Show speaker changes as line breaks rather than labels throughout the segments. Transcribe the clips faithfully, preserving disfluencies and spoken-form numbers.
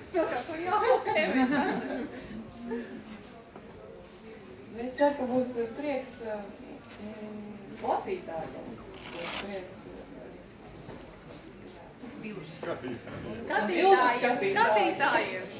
Es ceru, ka būs prieks lasītājiem. Prieks
skatītājiem. Skatītājiem.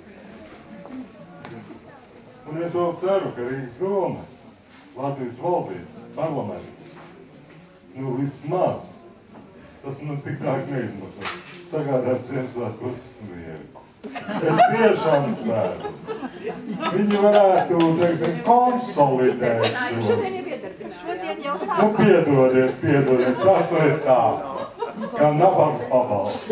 Un es vēl ceru, ka Rīgas doma, Latvijas valdība, parlaments, nu vismaz, tas nu tik dārgi neizmaksā, sagādāt Ziemassvētku uzsnieku. Es tiešām ceru. Viņi varētu, teiksim, konsolidēt šo.
Šodien jau iedarbināt. Šodien jau sākā.
Nu, piedodiet, piedodiet, tas ir tā, kā nabaga pabalsts.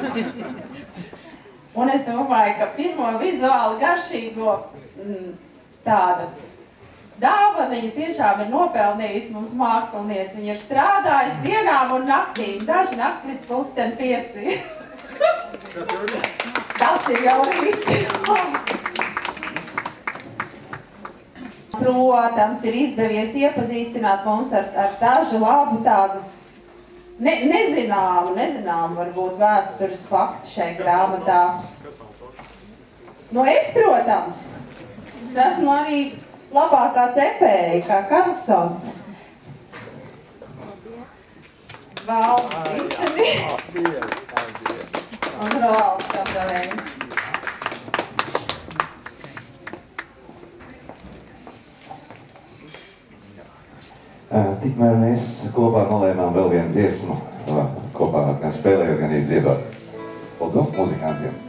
Un es domāju, ka pirmo vizuāli garšīgo m, tāda dāvaniņa tiešām ir nopelnījis mums mākslinieci. Viņi ir strādājusi dienām un naktīm, daži nakti līdz pulksten pieci.
Tas jau ir.
Tas ir jau rīts. Protams, ir izdevies iepazīstināt mums ar, ar dažu labu tādu ne, nezināmu, nezināmu varbūt vēstures faktu šai grāmatā. Nu, es, protams, es esmu arī labākā cepēja, kā Karlsons. Valds Viseni. Un Roalds Kapravēns.
Tikmēr mēs kopā nolēmām vēl vienu dziesmu, kopā gan spēlējot, gan arī dziedot. Lūdzu, muzikantiem.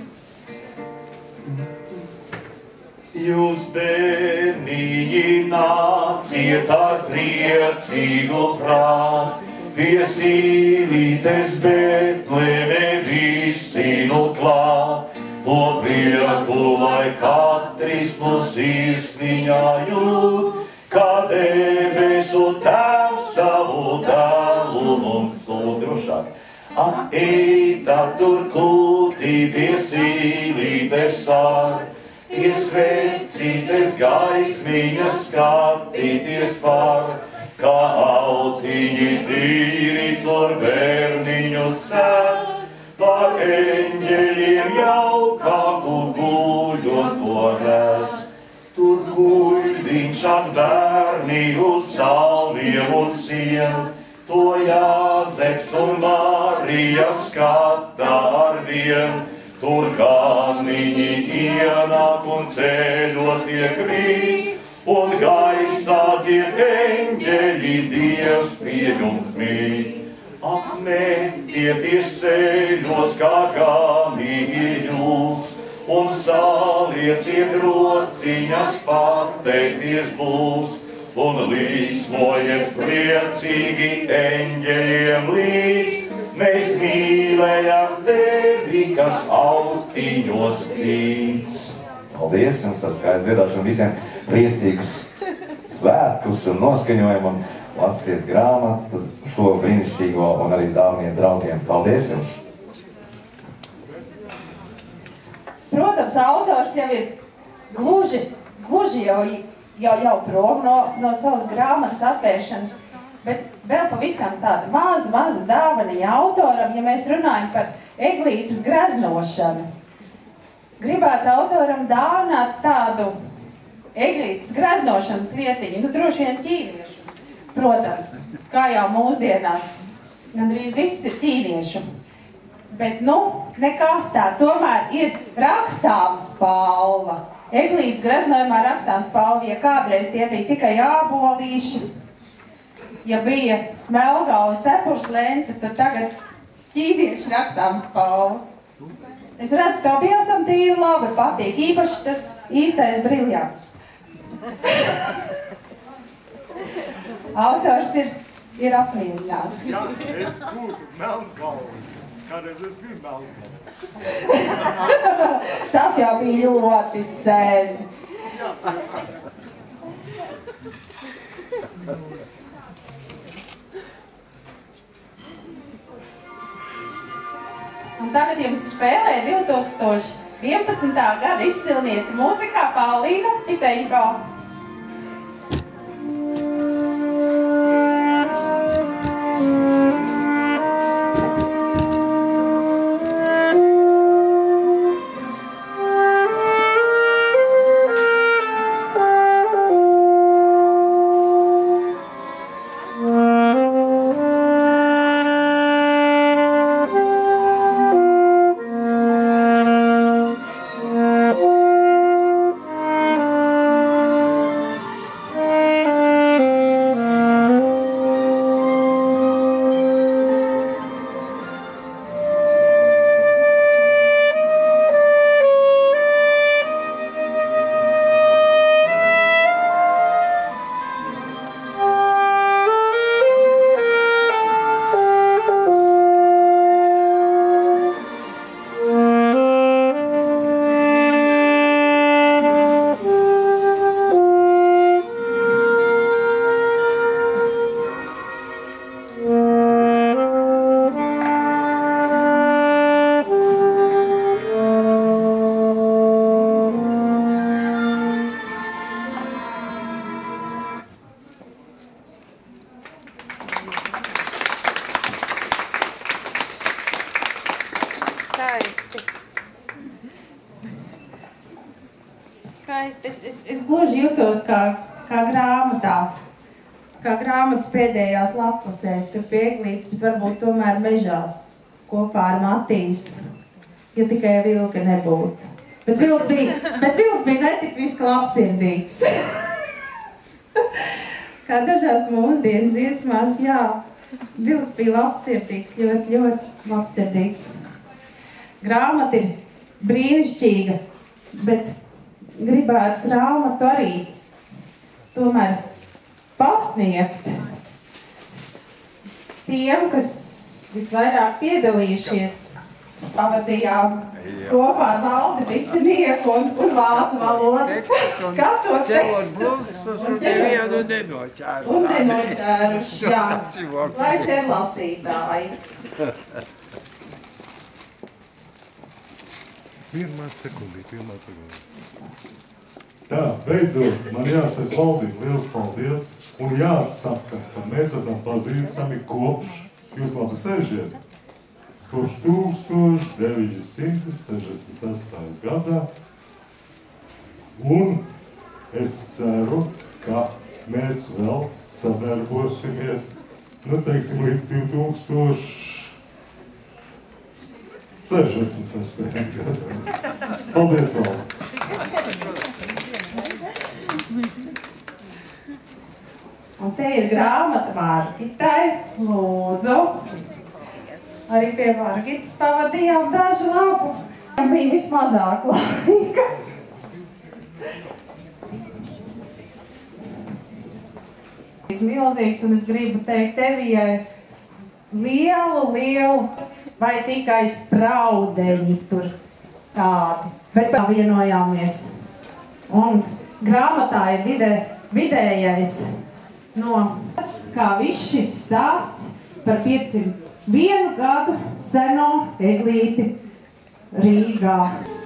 Jūs bērniņi nāciet ar priecīgu prātu, pie sīlītes Betlēmē visi nu klāt, po prieku, lai katrs no sirsniņā jūt, kā debesu Tēvs savu dēlu mums lūdz drošāk. A, eita tur kūtī pie sīlītes sāk, pie svecītes gaismiņas skatīties var, kā autiņi tīri tur bērniņu sēdz, par eņģeļiem jaukāku guļot to redz. Tur guļ viņš ar bērni uz salmiem un sienu, to Jāzeps un Marija skata ar vienu. Tur ganiņi ienāk un ceļos tiek rīt, un gaisā dzied eņģeļi, Dievs pie jums mīt. Ak, metieties ceļos, kā ganīgi jūs, un salieciet rociņas, pateikties būs, un līksmojiet priecīgi eņģeļiem līdz. Mēs mīlējam tevi, kas autiņos tīc.
Paldies jums par skaistu dziedāšanu, visiem priecīgus svētkus un noskaņojumu, un lasiet grāmatu šo brīnišķīgo un arī dāvniem draugiem. Paldies jums!
Protams, autors jau ir gluži, gluži jau, jau, jau prom no, no savas grāmatas atvēršanas, bet vēl pavisam tāda maza, maza dāvaniņa autoram, ja mēs runājam par eglītes greznošanu. Gribētu autoram dāvināt tādu eglītes greznošanas lietiņu, nu droši vien ķīniešu. Protams, kā jau mūsdienās, gandrīz viss ir ķīniešu. Bet, nu, nekas tā, tomēr ir rakstāms spalva. Eglītes greznojumā rakstāms spalva, ja kādreiz tie bija tikai ābolīši, ja bija melgauja cepurs lente, tad tagad ķīnieši rakstāms spalva. Es redzu, tev piesam tīri labi patīk, īpaši tas īstais briljants. Autors ir, ir apmierināts.
Jā, es būtu Melnkalnis. Kādreiz es biju Melnkalnis.
Tas jau bija ļoti sen. Un tagad jums spēlē divi tūkstoši vienpadsmitā gada izcilniece mūzikā Paulīna Titeņko. skaisti. Skaisti. Es, es, es gluži jūtos kā, kā grāmatā. Kā grāmatas pēdējās lapusēs, tur pieglīts, bet varbūt tomēr mežā kopā ar Matīs. Ja tikai vilka nebūtu. Bet vilks bija, bet vilks bija netipiski labsirdīgs. Kā dažās mūsdienu dziesmās, jā, vilks bija labsirdīgs, ļoti, ļoti labsirdīgs. Grāmata ir brīnišķīga, bet gribētu grāmatu arī tomēr pasniegt tiem, kas visvairāk piedalījušies. Pavadījām kopā ar Valdi Visinieku un, un vācu valodu, skatot tekstus un ķeros un denoķēruši, jā, lai ķer lasītāji.
Pirmā sekundī, pirmā sekundī. Tā, beidzot, man jāsaka Valdi, liels paldies un jāsaka, ka mēs esam pazīstami kopš, jūs labi sēžiet, kopš tūkstoš deviņi simti sešdesmit sestajā gadā, un es ceru, ka mēs vēl sadarbosimies, nu, teiksim, līdz divi tūkstoši sešdesmit sestajā gadā. Paldies, vēl!
Un te ir grāmata Margitai, lūdzu. Arī pie Margitas pavadījām dažu labu. Bija vismazāk laika. Milzīgs, un es gribu teikt Evijai lielu, lielu, vai tikai spraudeņi tur tādi. Bet tā vienojāmies. Un grāmatā ir vidē, vidējais no, kā viss šis stāsts par piecsimt vienu gadu seno eglīti Rīgā.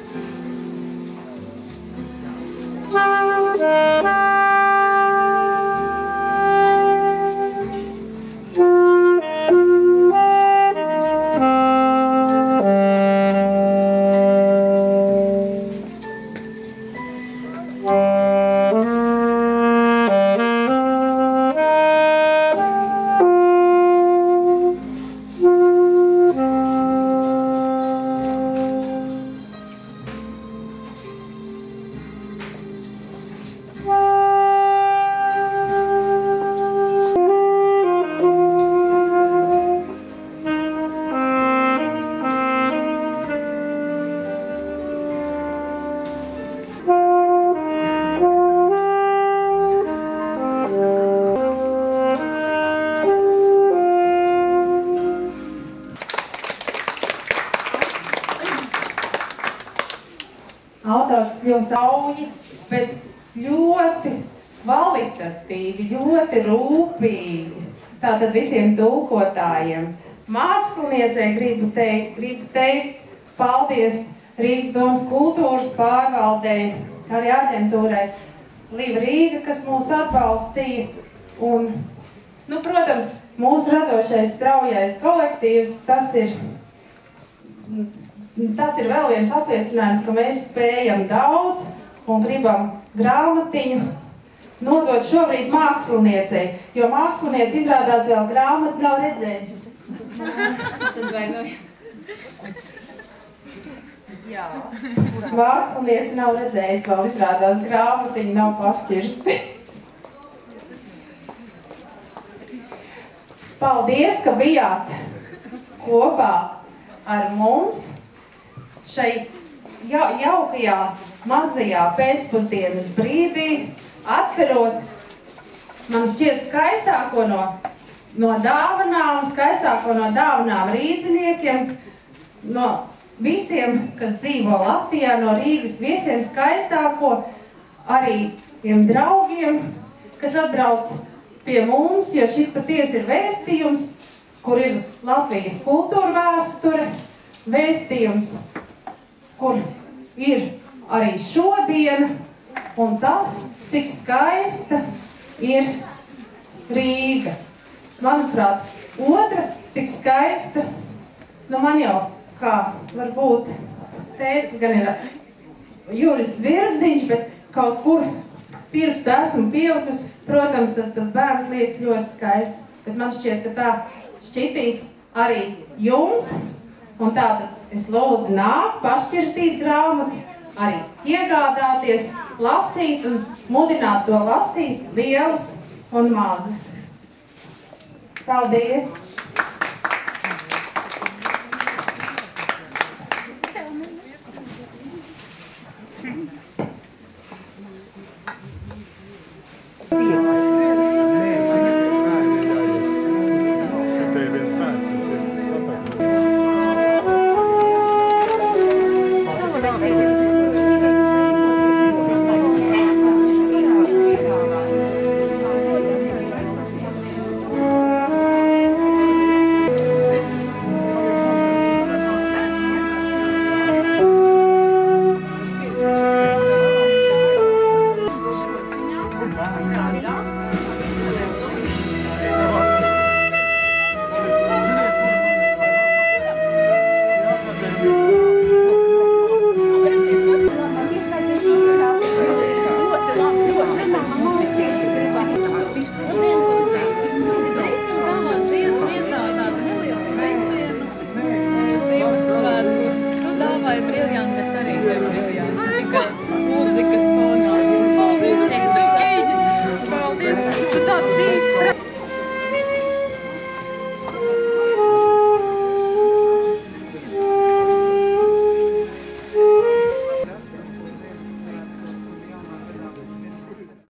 Autors kļuva sauji, bet ļoti kvalitatīvi, ļoti rūpīgi. Tātad visiem tulkotājiem. Māksliniecei gribu teikt, gribu teikt paldies Rīgas domas kultūras pārvaldei, arī aģentūrai Liva Rīga, kas mūs atbalstīja. Un, nu, protams, mūsu radošais straujais kolektīvs, tas ir... Tas ir vēl viens apliecinājums, ka mēs spējam daudz un gribam grāmatiņu nodot šobrīd māksliniecei, jo mākslinieci izrādās vēl grāmatu nav redzējis.
Tad vainojam. Jā.
Mākslinieci nav redzējis, vēl izrādās grāmatiņu nav pašķirstījis. Paldies, ka bijāt kopā ar mums. Šai jaukajā, mazajā pēcpusdienas brīdī, atverot, man šķiet skaistāko no, no dāvanām, skaistāko no dāvanām rīdziniekiem, no visiem, kas dzīvo Latvijā, no Rīgas viesiem skaistāko, arī tiem draugiem, kas atbrauc pie mums, jo šis patiesi ir vēstījums, kur ir Latvijas kultūra vēsture, vēstījums, kur ir arī šodiena, un tas, cik skaista ir Rīga. Manuprāt, otra tik skaista, nu man jau
kā varbūt tētis gan ir Juris Virgziņš, bet kaut kur pirkstu esmu pielikusi. Protams, tas, tas bērns liekas ļoti skaists, bet man šķiet, ka tā šķitīs arī jums. Un tātad es lūdzu nāk, pašķirstīt grāmatu, arī iegādāties, lasīt un mudināt to lasīt lielus un mazus. Paldies!